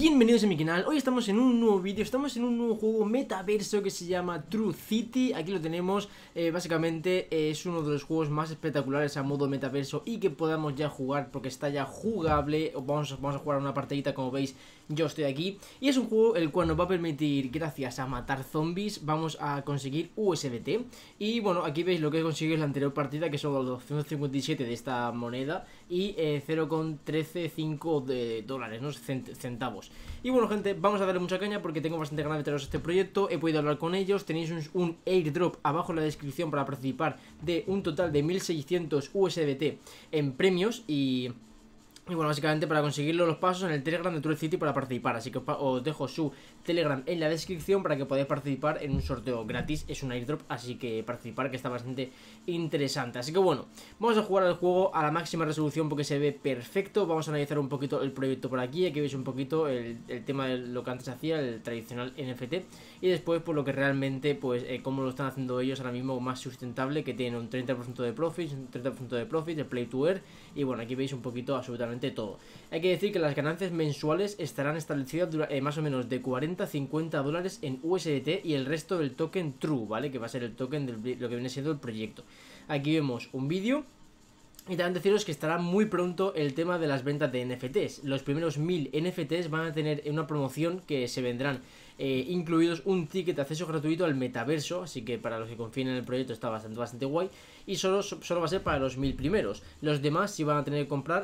Bienvenidos a mi canal. Hoy estamos en un nuevo vídeo, estamos en un nuevo juego metaverso que se llama True City. Aquí lo tenemos, básicamente es uno de los juegos más espectaculares a modo metaverso y que podamos ya jugar porque está ya jugable. Vamos a jugar una partidita, como veis yo estoy aquí. Y es un juego el cual nos va a permitir, gracias a matar zombies, vamos a conseguir USDT. Y bueno, aquí veis lo que he conseguido en la anterior partida, que son los 257 de esta moneda y 0,135 de dólares, ¿no? Centavos. Y bueno, gente, vamos a darle mucha caña porque tengo bastante ganas de traeros este proyecto. He podido hablar con ellos, tenéis un airdrop abajo en la descripción para participar de un total de 1600 USDT en premios. Y bueno, básicamente para conseguirlo los pasos en el Telegram de True City para participar. Así que os dejo su Telegram en la descripción para que podáis participar en un sorteo gratis. Es un airdrop, así que participar, que está bastante interesante. Así que bueno, vamos a jugar al juego a la máxima resolución porque se ve perfecto. Vamos a analizar un poquito el proyecto por aquí. Aquí veis un poquito el tema de lo que antes hacía, el tradicional NFT. Y después por lo que realmente, pues cómo lo están haciendo ellos ahora mismo más sustentable, que tienen un 30% de profits, un 30% de profits, de play to earn. Y bueno, aquí veis un poquito absolutamente todo. Hay que decir que las ganancias mensuales estarán establecidas más o menos de 40 a 50 dólares en USDT y el resto del token True, ¿vale? Que va a ser el token de lo que viene siendo el proyecto. Aquí vemos un vídeo. Y también deciros que estará muy pronto el tema de las ventas de NFTs. Los primeros 1000 NFTs van a tener una promoción que se vendrán incluidos un ticket de acceso gratuito al metaverso. Así que para los que confíen en el proyecto está bastante guay. Y solo va a ser para los 1000 primeros. Los demás sí van a tener que comprar,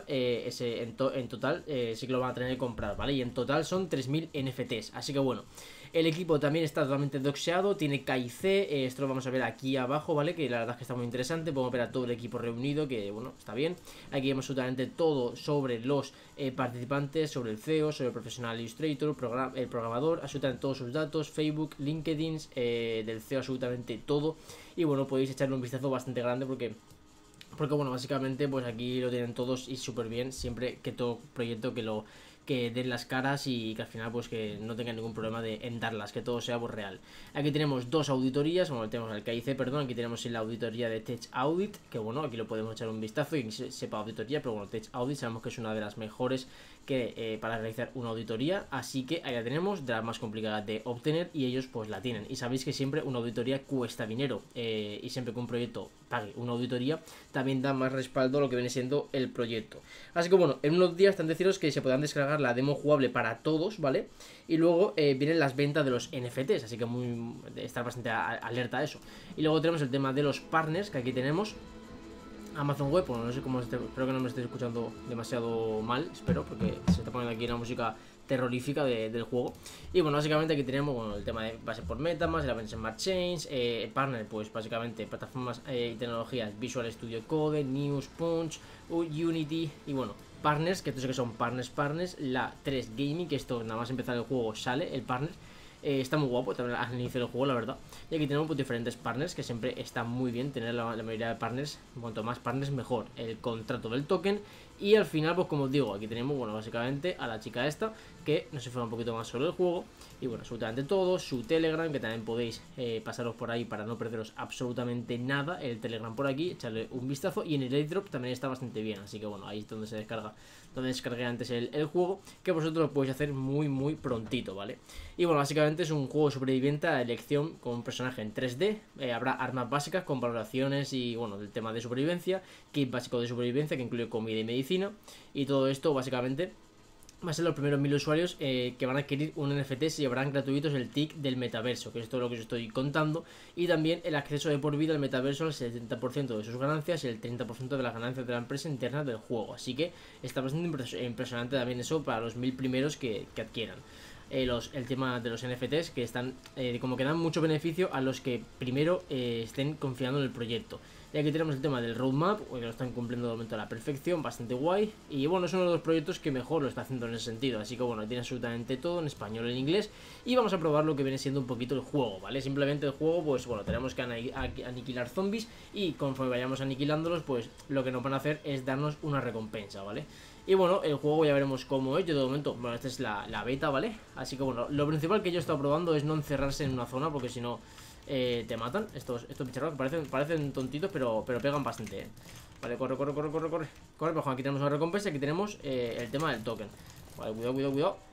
en total sí que lo van a tener que comprar, ¿vale? Y en total son 3000 NFTs. Así que bueno, el equipo también está totalmente doxeado, tiene KIC, esto lo vamos a ver aquí abajo, ¿vale? Que la verdad es que está muy interesante, podemos ver a todo el equipo reunido, que bueno, está bien. Aquí vemos absolutamente todo sobre los participantes, sobre el CEO, sobre el Professional Illustrator, el programador, absolutamente todos sus datos, Facebook, LinkedIn, del CEO absolutamente todo. Y bueno, podéis echarle un vistazo bastante grande porque bueno, básicamente pues aquí lo tienen todos y súper bien, siempre que todo proyecto que den las caras y que al final pues que no tengan ningún problema en darlas, que todo sea pues real. Aquí tenemos dos auditorías, bueno, tenemos el KIC, perdón, aquí tenemos la auditoría de Tech Audit, que bueno, aquí lo podemos echar un vistazo y sepa auditoría, pero bueno, Tech Audit sabemos que es una de las mejores que para realizar una auditoría, así que ahí la tenemos, de las más complicadas de obtener y ellos pues la tienen. Y sabéis que siempre una auditoría cuesta dinero y siempre que un proyecto pague una auditoría también da más respaldo a lo que viene siendo el proyecto. Así que bueno, en unos días están deciros que se podrán descargar la demo jugable para todos, ¿vale? Y luego vienen las ventas de los NFTs, así que estar bastante alerta a eso. Y luego tenemos el tema de los partners, que aquí tenemos Amazon Web, bueno, no sé cómo, espero que no me estéis escuchando demasiado mal, espero, porque se está poniendo aquí una música terrorífica del juego. Y bueno, básicamente aquí tenemos bueno, el tema de base por MetaMask, el Avenge Smart Chains, partner, pues básicamente plataformas y tecnologías Visual Studio Code, News, Punch, Unity y bueno, partners, que estos que son partners, la 3 Gaming, que esto nada más empezar el juego sale, el partner. Está muy guapo también al inicio del juego, la verdad. Y aquí tenemos pues, diferentes partners, que siempre está muy bien tener la mayoría de partners. Cuanto más partners mejor. El contrato del token. Y al final, pues como os digo, aquí tenemos, bueno, básicamente a la chica esta, que nos informa un poquito más sobre el juego. Y bueno, absolutamente todo. Su Telegram, que también podéis pasaros por ahí para no perderos absolutamente nada. El Telegram por aquí, echarle un vistazo. Y en el airdrop también está bastante bien. Así que bueno, ahí es donde se descarga, donde descargué antes el juego, que vosotros lo podéis hacer muy prontito, ¿vale? Y bueno, básicamente es un juego sobreviviente a elección con un personaje en 3D. Habrá armas básicas con valoraciones y bueno, del tema de supervivencia, kit básico de supervivencia que incluye comida y medicina. Y todo esto básicamente va a ser los primeros 1000 usuarios que van a adquirir un NFT, se llevarán gratuitos el tick del metaverso, que es todo lo que os estoy contando, y también el acceso de por vida al metaverso al 70% de sus ganancias y el 30% de las ganancias de la empresa interna del juego. Así que está bastante impresionante también eso para los 1000 primeros que adquieran. El tema de los NFTs, que están como que dan mucho beneficio a los que primero estén confiando en el proyecto. Y aquí tenemos el tema del roadmap, que lo están cumpliendo de momento a la perfección, bastante guay. Y bueno, es uno de los proyectos que mejor lo está haciendo en ese sentido. Así que bueno, tiene absolutamente todo en español y en inglés. Y vamos a probar lo que viene siendo un poquito el juego, ¿vale? Simplemente el juego, pues bueno, tenemos que aniquilar zombies. Y conforme vayamos aniquilándolos, pues lo que nos van a hacer es darnos una recompensa, ¿vale? Y bueno, el juego ya veremos cómo es. Yo de momento, bueno, esta es la beta, ¿vale? Así que bueno, lo principal que yo he estado probando es no encerrarse en una zona, porque si no te matan. Estos bicharracos parecen tontitos, pero pegan bastante, ¿eh? Vale, corre. Pues aquí tenemos una recompensa, aquí tenemos el tema del token. Vale, cuidado.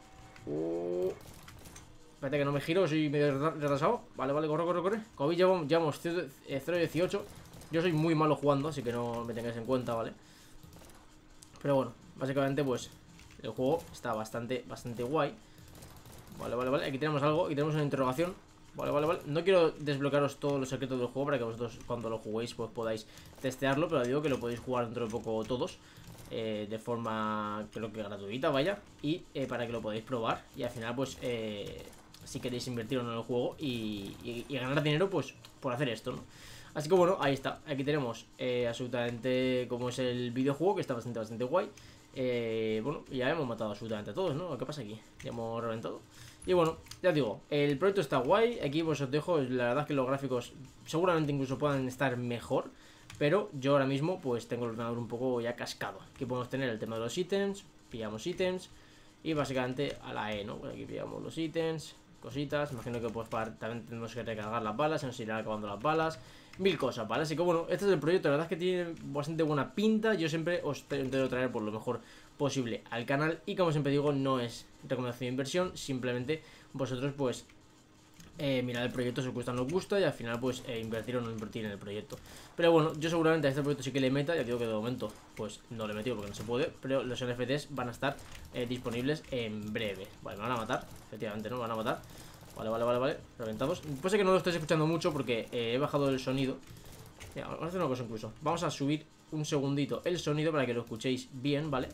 Espérate que no me giro, soy medio retrasado. Vale, vale, corre, corre, corre. Como veis, llevamos 0-18. Yo soy muy malo jugando, así que no me tengáis en cuenta, ¿vale? Pero bueno, básicamente pues el juego está bastante guay. Vale, vale, vale, aquí tenemos algo, aquí tenemos una interrogación. Vale, vale, vale, no quiero desbloquearos todos los secretos del juego para que vosotros cuando lo juguéis pues podáis testearlo. Pero digo que lo podéis jugar dentro de poco todos, de forma creo que gratuita, vaya. Y para que lo podáis probar y al final pues si queréis invertir en el juego y ganar dinero pues por hacer esto, ¿no? Así que bueno, ahí está, aquí tenemos absolutamente como es el videojuego, que está bastante guay. Bueno, ya hemos matado absolutamente a todos, ¿no? ¿Qué pasa aquí? Ya hemos reventado. Y bueno, ya os digo, el proyecto está guay. Aquí pues os dejo, la verdad es que los gráficos seguramente incluso puedan estar mejor, pero yo ahora mismo pues tengo el ordenador un poco ya cascado. Aquí podemos tener el tema de los ítems, pillamos ítems y básicamente a la E, ¿no? Pues aquí pillamos los ítems, cositas. Imagino que pues también tenemos que recargar las balas, se nos irán acabando las balas, mil cosas, ¿vale? Así que bueno, este es el proyecto, la verdad es que tiene bastante buena pinta. Yo siempre os intento traer por lo mejor posible al canal y como siempre digo, no es recomendación de inversión, simplemente vosotros pues mirad el proyecto si os gusta o no os gusta y al final pues invertir o no invertir en el proyecto. Pero bueno, yo seguramente a este proyecto sí que le meta, ya digo que de momento pues no le he metido porque no se puede, pero los NFTs van a estar disponibles en breve. Vale, me van a matar, efectivamente, ¿no? Me van a matar. Vale, vale, vale, vale, reventados. Puede ser que no lo estéis escuchando mucho porque he bajado el sonido. Mira, vamos a hacer una cosa incluso. Vamos a subir un segundito el sonido para que lo escuchéis bien, ¿vale?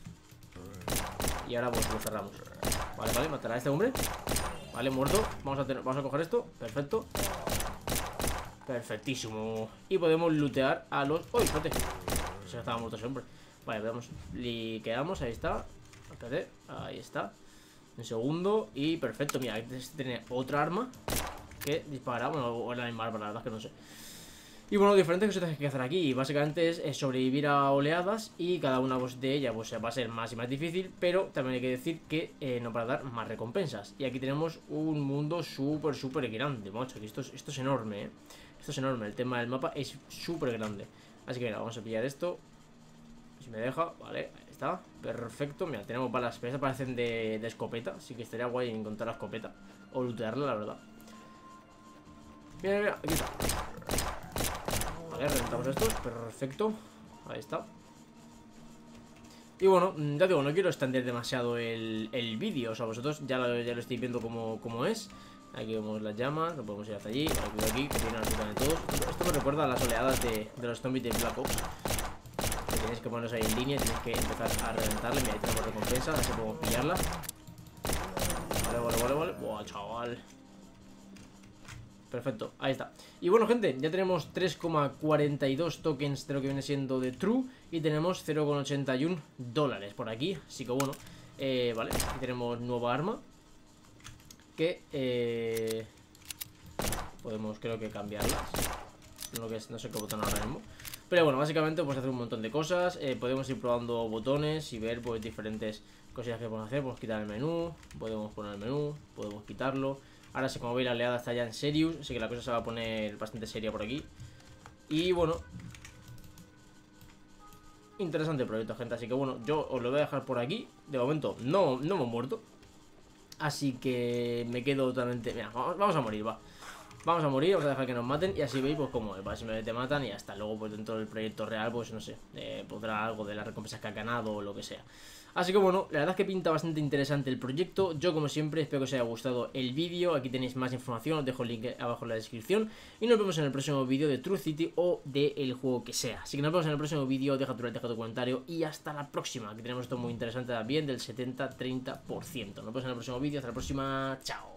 Y ahora pues lo cerramos. Vale, vale, matará a este hombre. Vale, muerto. Vamos a coger esto. Perfecto. Perfectísimo. Y podemos lootear a los... ¡Uy, espérate! Se estaba muerto ese hombre. Vale, veamos. Liqueamos, ahí está. Espérate, ahí está. Un segundo. Y perfecto, mira, este tiene otra arma que dispara. Bueno, o la misma arma, la verdad es que no sé. Y bueno, diferentes cosas que hay que hacer aquí. Básicamente es sobrevivir a oleadas. Y cada una de ellas pues, va a ser más y más difícil. Pero también hay que decir que no para dar más recompensas. Y aquí tenemos un mundo súper grande, macho. Esto es enorme, ¿eh? Esto es enorme. El tema del mapa es súper grande. Así que mira, vamos a pillar esto. Si me deja, vale, ahí está. Perfecto, mira, tenemos balas. Pero estas parecen de escopeta. Así que estaría guay encontrar la escopeta o lootearla, la verdad. Mira, mira, aquí está. Vale, reventamos estos, perfecto. Ahí está. Y bueno, ya digo, no quiero extender demasiado el vídeo. O sea, vosotros ya lo estáis viendo como es. Aquí vemos las llamas, no podemos ir hasta allí. Aquí, que tienen absolutamente todos. Esto me recuerda a las oleadas de los zombies de Black Ops. Que tenéis que poneros ahí en línea y tenéis que empezar a reventarle. Mira, ahí tenemos recompensa, así podemos pillarla. Vale. Buah, chaval. Perfecto, ahí está. Y bueno, gente, ya tenemos 3,42 tokens de lo que viene siendo de True. Y tenemos 0,81 dólares por aquí. Así que bueno, vale, aquí tenemos nueva arma que podemos creo que cambiarlas. No sé qué botón ahora mismo. Pero bueno, básicamente podemos hacer un montón de cosas. Podemos ir probando botones y ver pues diferentes cosillas que podemos hacer. Podemos quitar el menú, podemos poner el menú, podemos quitarlo. Ahora sí, como veis, la oleada está ya en serious, así que la cosa se va a poner bastante seria por aquí. Y bueno, interesante el proyecto, gente. Así que bueno, yo os lo voy a dejar por aquí. De momento no hemos muerto, así que me quedo totalmente... Mira, vamos a morir, va. Vamos a morir, vamos a dejar que nos maten. Y así veis pues cómo es, ¿vale? Si me te matan y hasta luego pues dentro del proyecto real pues no sé, podrá algo de las recompensas que ha ganado o lo que sea. Así que bueno, la verdad es que pinta bastante interesante el proyecto. Yo como siempre espero que os haya gustado el vídeo. Aquí tenéis más información, os dejo el link abajo en la descripción. Y nos vemos en el próximo vídeo de True City o del juego que sea. Así que nos vemos en el próximo vídeo, deja tu like, deja tu comentario y hasta la próxima. Aquí tenemos esto muy interesante también del 70-30%. Nos vemos en el próximo vídeo, hasta la próxima, chao.